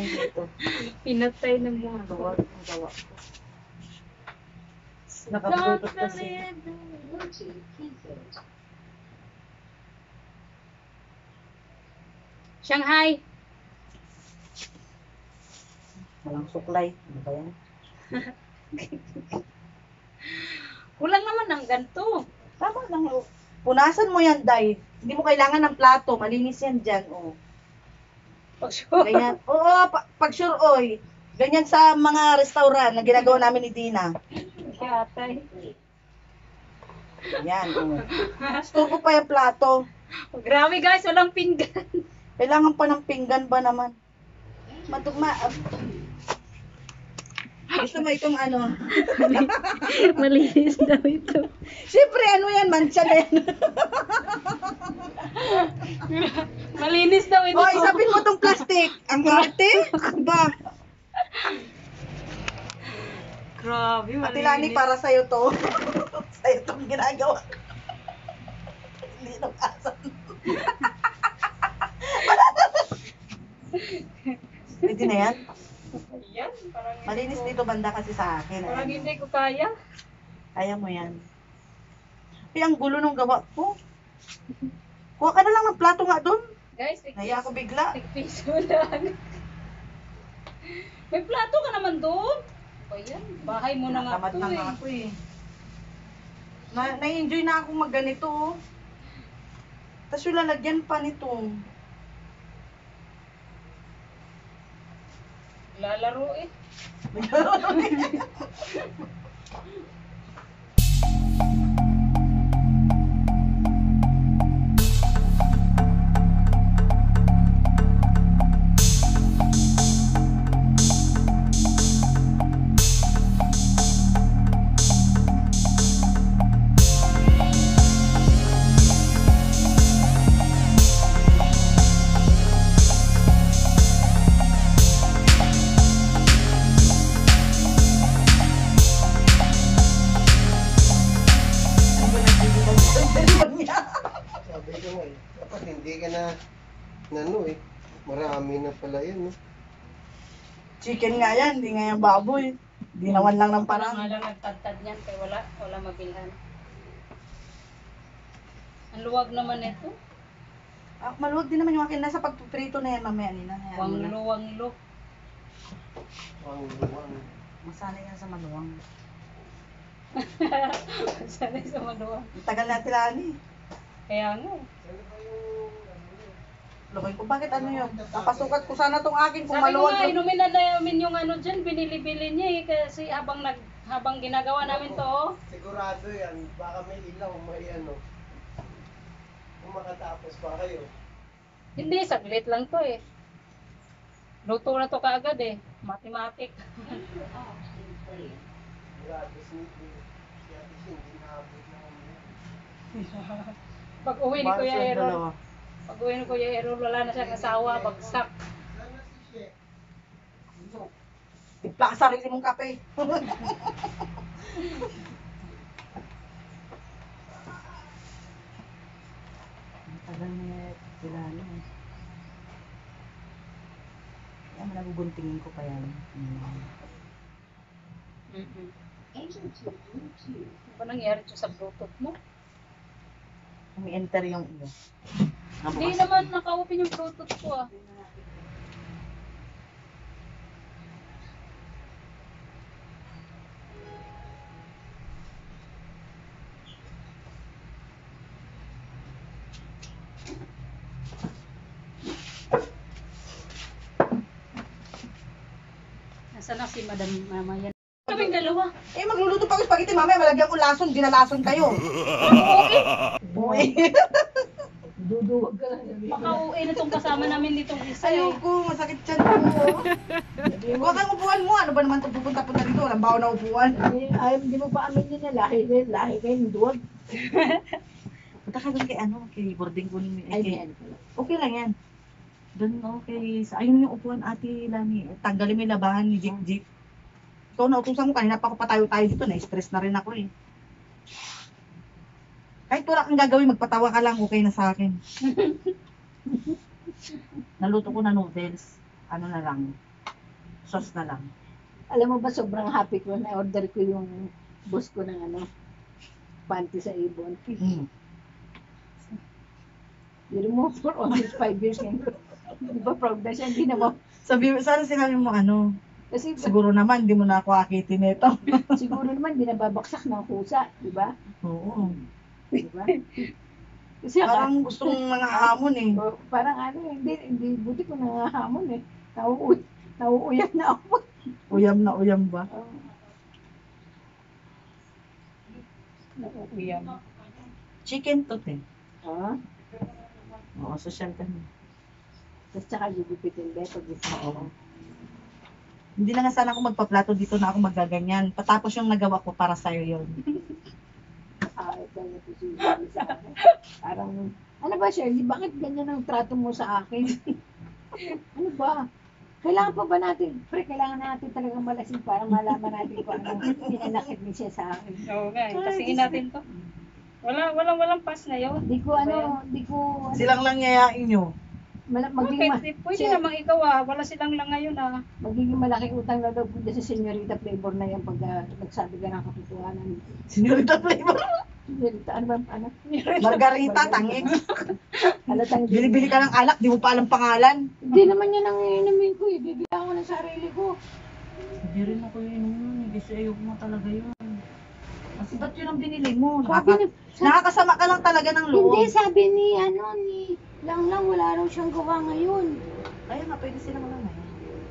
ngayon dito. Pinatay ng mga Tuwag ang gawa ko. Naka-bluetooth kasi. Shanghai. Walang suklay. Ano ba yan? Kulang naman ng ganito. Tama lang. Oh. Punasan mo yan, Day. Hindi mo kailangan ng plato. Malinis yan dyan. Oh. Pag sure. Ganyan. Oo, pag sure, oy. Ganyan sa mga restaurant na ginagawa namin ni Dina. Kaya atay. Yan, oh. Turbo pa yung plato. Oh, grabe guys, walang pinggan. Kailangan pa ng pinggan ba naman? Gusto mo itong ano? Malinis daw ito. Siyempre, ano yan? Mancha na yan. Malinis daw ito. O, isapin mo itong plastic. Ang arte? Ba? Grabe, malinis. Ate Lani, para sa'yo to. Sa'yo itong ginagawa. Hindi nung asan. Pwede na yan? Ayan, parang Malinis dito banda kasi sa akin. parang Ayan. hindi ko kaya. Kaya mo yan. Ay, ang gulo nung gawa ko. Kuha ka na lang ng plato nga doon. Guys, Naya ako bigla. tigpiso lang. May plato ka naman doon. Ayan, bahay mo na nga Tamad to na nga eh. ako eh. Na-enjoy na akong magganito. Oh. Tapos yung lalagyan pa nito. Lalaro eh. Sabi ko nga eh, dapat hindi ka na nano eh. Marami na pala yun, no? Chicken nga yan, hindi nga yan baboy. Ginawan lang ng Parang parang. nga lang nagtagtad niyan kaya wala mabilhan. Ang luwag naman ito. Ah, maluwag din naman yung akin. Nasa pagpiprito na yan mamaya nila. Wanglo, wanglo. Wang. Masanay yan sa maluwang. Sanay sa maluwang. Ang tagal na tilani. Kaya nga. Lukay ko, bakit ano yun? Napasukat ko sana tong akin kung Sabi ko maluwag. nga, inumin na namin yung ano dyan, binili-bili niya eh. Kasi habang ginagawa namin to, oh. Sigurado yan, baka may ilaw, may ano. Kung makatapos pa kayo. Hindi, saglit lang to eh. Luto na to kaagad eh. Mathematic. Grabe, sneaky. Si Ate Shin, hindi naabot na kami yan. Pag uwi ni Bakit Kuya siya Errol, dalawa? pag uwi ni Kuya Errol, wala na siyang asawa, bagsak. Saan na si She? Tipla ka sarili mong kape. Ang tagal na sila ano. Kaya naguguntingin ko pa yan. Ano ba nangyari to sa Bluetooth mo? Umi-enter yung iyo. Hindi naman naka-open yung Bluetooth ko ah. Nasaan na si Madam Mama yan? Kaming dalawa. Eh, magluluto pa ako spaghetti mamaya, malagyan ko lason, dinalason kayo. Buwi. Duduwag ka lang. Makauwi na tong kasama namin ditong isa eh. Ayoko, masakit tiyan ko. Huwag kang upuan mo, ano ba naman ito pupunta-punta dito? Walang bawa na upuan. Ay, hindi mo pa amin yun na lahi kayo ng duwag. Punta ka doon kay ano, kay boarding ko ni Ay, kay, may ano pala. okay lang yan. Doon okay, sa ayun yung upuan Ate Lani. Tanggalin mo yung labahan ni Jeep Jeep. Ikaw na utusan ko, kanina pa ako patayo-tayo dito, na-stress na rin ako eh. Kahit wala kang gagawin, magpatawa ka lang, okay na sa akin. Naluto ko na noodles. Ano na lang, Sauce na lang. Alam mo ba, sobrang happy ko na order ko yung boss ko ng panty sa Avon. Mm. Pero mo, for almost 5 years ngayon. Di ba proud na siya? Hindi naman. Sana sinabi mo Kasi siguro naman, hindi mo na ako akitin nito. siguro naman, hindi nababaksak ng kusa. Di ba? Oo. Di ba? Kasi Parang gusto mong mga hamon eh. parang hindi, buti ko nangahamon eh. Nauuyak na ako. Uyam ba? Nauuyam. Chicken to eh. Ah, Oo, social ka na. tapos tsaka gugupitin ba pag Oo. Hindi na nga sana ako magpaplato dito na ako magaganyan. Patapos yung nagawa ko para sa'yo yun. ito na ito si Shirley sa akin. Parang, ano ba Shirley, bakit ganyan ang trato mo sa akin? Ano ba? Kailangan pa ba natin, kailangan natin talagang malasing para malaman natin kung anong pinanakit niya siya sa akin. Oo nga, kasingin natin to. Walang pass na yun. Di ko. Silang lang yayain nyo. Pwede namang ikaw wala silang lang ngayon Magiging malaki utang na loob sa Señorita Flavor na yan pag nagsabi ka ng katotohanan. Señorita Flavor. Señorita, ano ba? Margarita, tangig. Halatang Bili-bili ka ng alak, di mo pa alam pangalan. Hindi naman yan ang iinumin ko eh. Bibigyan ko ng sarili ko. Hindi rin ako yun kasi ayoko mo talaga yun. Kasi ba't yun ang binili mo? Sabi Nakakasama ka lang talaga ng loob. Hindi, sabi ni Lang wala raw siyang gawa ngayon. Kaya nga, pwede silang lang ngayon.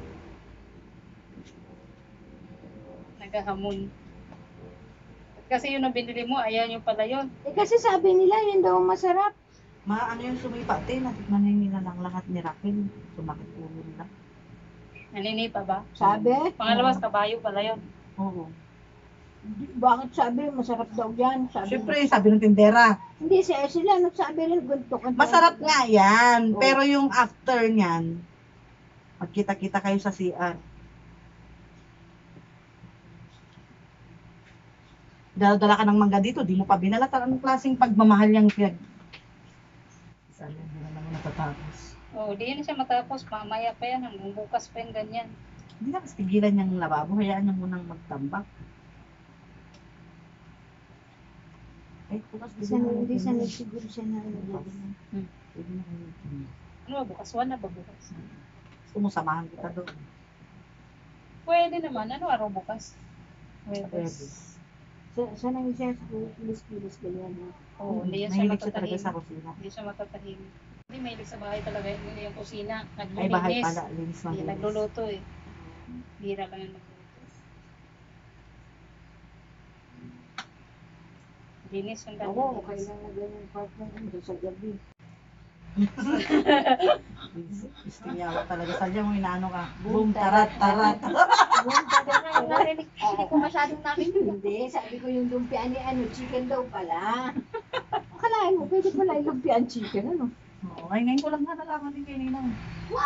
naghahamon. Kasi yun ang binili mo, ayaw nyo pala yun. Kasi sabi nila, yun daw masarap. Ano yung sumipa, natikman na nila lang lahat ni Raquel. Sumakit ulo nila. Naninipa ba? Sabi? Pangalawas, kabayo pala yun. Oo. Bakit sabi, masarap daw yan? Siyempre, sabi ng tindera. Hindi, sila nagsabi rin, guntok. Masarap nga yan. Oo. Pero yung after niyan, magkita-kita kayo sa CR. Dala ka ng mangga dito, di mo pa binalatan. Anong klaseng pagmamahal yung pinag... Sana, hindi na naman natatapos. Di yun siya matapos. Mamaya pa yan, hanggang bukas pa yung ganyan. Hindi na kasi tigilan niyang lababo, hayaan niya munang magtambak. Ay, bukas Hindi sanay siguro siya na Pwede na kayo. Ano ba bukas? Wala ba bukas? Gusto mo samahan kita doon. Pwede naman. Ano araw bukas? Pwede. Webes. Sanay siya sa kilis-kilis ganyan. Oo, hindi yan siya Mahilig siya talaga matatahimik. sa kusina. Hindi siya matatahimik. Hindi mahilig sa bahay talaga. Hindi yung kusina. Ay, bahay Naglilinis. pala. Linis Hindi, malinis. nagluluto eh. Bira lang yung nagluluto. Linis yung Ako, ganyan. okay lang na ganyan partner sa gabi. Gusto niya ako talaga. Sadya mo inaano ka. Boom, tarat, tarat. Narinig, hindi ko masyadong narinig. Hindi, sabi ko yung lumpia ni chicken daw pala. Akalain mo, pwede pala yung lumpia ang chicken, ano? Oo, ay ngayon ko lang nalalaman din kay Ninang.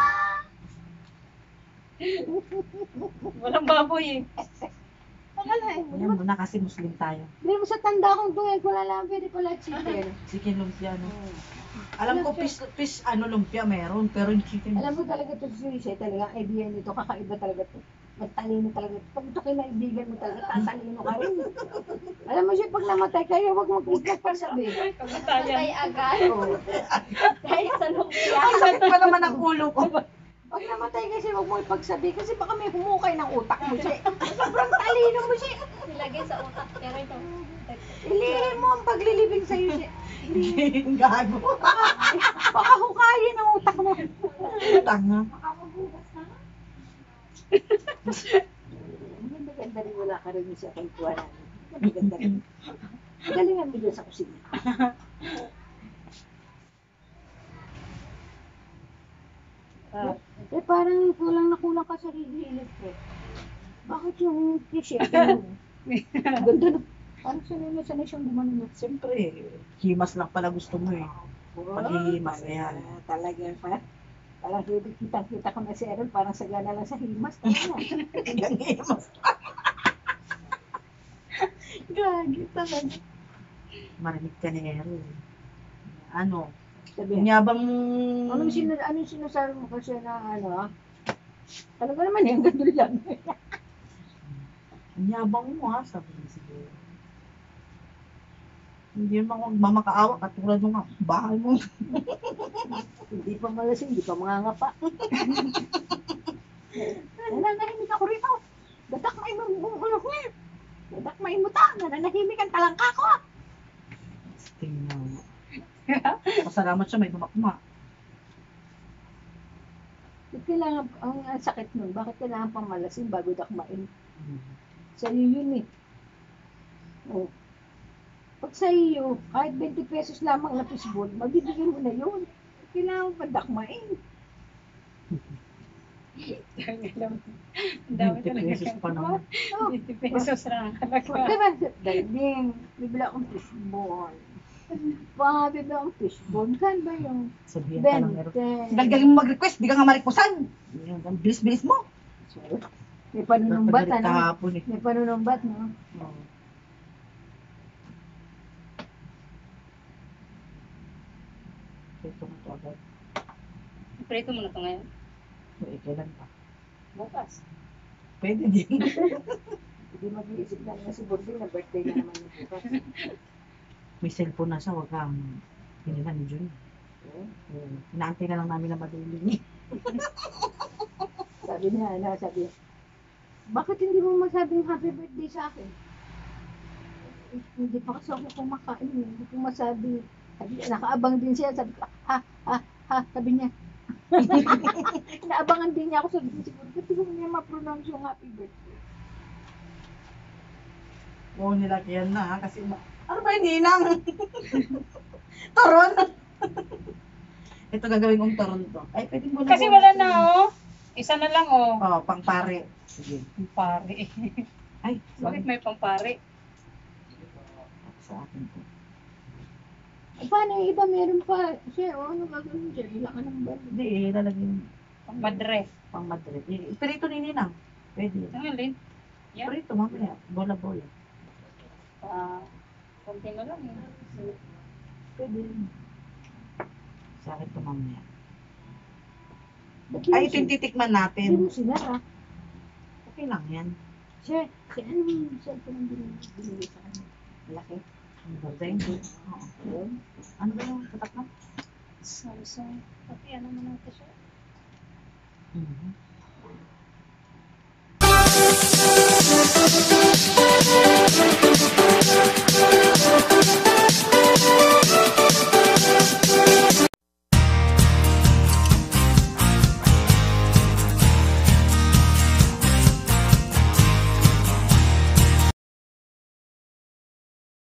Walang baboy eh. Akalain mo, Ayan mo na kasi Muslim tayo. hindi mo sa tanda kong tungay ko lang pwede pala chicken. Chicken lumpia, no? Alam ko, fish, lumpia meron, pero yung chicken... Alam mo talaga ito siya, talaga idea nito, kakaiba talaga ito. Magtalino talaga ito. Pag ito kinaibigan mo talaga, tatalino ka rin. Alam mo siya, pag namatay kayo, huwag magpagsabi. Kamatayan. agad. Oo. Kahit sa lumpia. Ang sakit pa naman ang ulo ko. Pag namatay kasi, huwag mo ipagsabi. Kasi baka may humukay ng utak mo siya. Sobrang talino mo siya. Ilagay sa utak. Pero ito. Ilihin mo ang paglilibing sa'yo siya. Gago. Baka hukayin ang utak mo. Tanga. Maganda rin wala ka rin siya kay Tuan. Maganda rin. Galingan mo dyan sa kusina. Parang kulang na kulang ka sa hihilit ko. Bakit yung t-shirt mo? Ganda na. Parang sanay siyang gumano. Siyempre, himas lang pala gusto mo eh. Paghihimas, ayan. Talaga pa. Parang kita ko na si Aaron, parang sagana lang sa himas. Hanggang himas. Gagi talaga. Marinig ka ni Aaron. Ano? Sabi, Kunyabang... anong sinasabi mo kasi na Talaga naman yung gandun lang. Ang yabang mo ha, sabi niya siguro. Hindi naman ako mamakaawa katulad ng bahay mo. Hindi pa malasing, hindi pa mangangapa. Nananahimik ako rito. Dadak maimuta. Nananahimik ang talangka ko. Tingnan mo. Pasalamat siya, may dumakma. Bakit kailangan, ang sakit nun, bakit kailangan pang malasing bago dakmain? Hmm. Sa iyo yun eh. Oh. Pag sa iyo, kahit 20 pesos lamang na fishball, mabibigyan mo na yun. Kailangan pa dakmain. Ang dami 20 pesos pa naman. Oh. 20 pesos lang ang halaga. Diba, daling, bibila akong fishball. Bibila akong fishball. Kan ba yung Sabihin ka lang meron. 20? Galing mo mag-request, di ka nga marikpusan. Ang bilis-bilis mo. So, may panunumbat, Napagalit ano? kahapon eh. May panunumbat, no? Oo. Ito na to agad. Prito mo na ito ngayon. Kailan pa? Bukas. Pwede din. Hindi mag-iisip na nga si Bording na birthday na naman yung bukas. May cellphone na siya, wag kang hinihan ni Jun. Inaantay na lang namin na maduling. Sabi niya, bakit hindi mo masabing happy birthday sa akin? Hindi pa kasi ako kumakain. Hindi ko masabi. Sabi niya, nakaabang din siya. Sabi ko, sabi niya. Naabangan din niya ako. Sabi ko, siguro, ba't hindi mo niya ma-pronounce yung happy birthday? Oo, nilagyan na ha, kasi ano ba yung ninang? Toron? Ito gagawin kong toron to. Ay, pwede mo na. Kasi wala na oh. Isa na lang oh. Oh, pang pare. Sige. Pampari. Ay, Bakit may pampari? sa akin to. Paano yung iba meron pa? Siya, ano gagawin siya? Wala ka ng birthday. Hindi eh, lalagyan Madre. pang Madrid. Eh, espiritu ni ninang. Pwede. Ang alin? Yeah. Espiritu, mamaya. Bola-bola. Konti na lang eh. Pwede. Sa akin to mamaya. Ba't Ay, hindi ito yung titikman Hindi natin. mo sinara. Okay lang yan. Siya, ano yung cellphone ang binili sa kanya? Malaki. Thank you. Oo. Yun. Ano ba yung tatak na? Samsung. Pati ano mo natin siya. Mhm.